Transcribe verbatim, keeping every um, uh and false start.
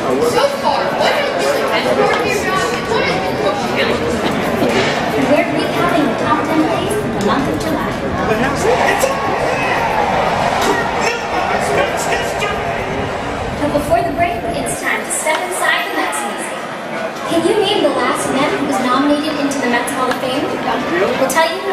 So far, what has been the best part of your job and what has been the most challenging? We're recounting the top ten plays for the month of July. But before the break, it's time to step inside the Mets Museum. Can you name the last Met who was nominated into the Mets Hall of Fame? We'll tell you